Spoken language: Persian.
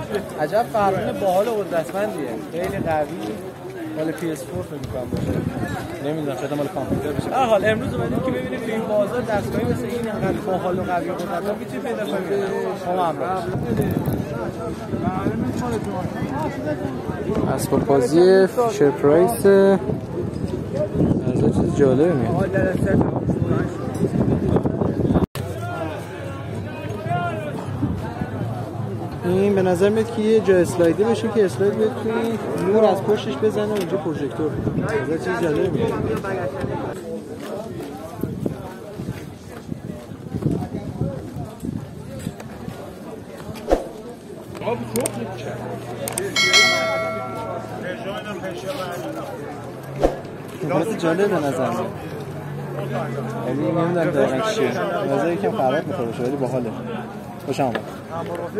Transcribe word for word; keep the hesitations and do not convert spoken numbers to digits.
عجب فرمون باحال و قدرتمندیه، خیلی قوی. مال پی اس فور فکر می‌کنم باشه. نمیدونم شاید مال کامپیوتر باشه. هر حال امروز اومدیم که ببینیم تو این بازار دستگاهی مثل این انقدر باحال و قوی و قدرتمند میتونی پیدا کنیم. شما همراه اسباب بازی فیشر پرایس از چیز جالبی میاد. این به نظر میاد که یه جا اسلایدی بشه که اسلاید بیاد توی نور از پشتش بزنه و اینجا پروژکتور بده. از چیز جالبی میاد. این جالب به نظر میاد. ولی نمیدونم دقیقاً چیه. به نظر یکم خراب می‌خوره ولی باحاله. خوشم اومد.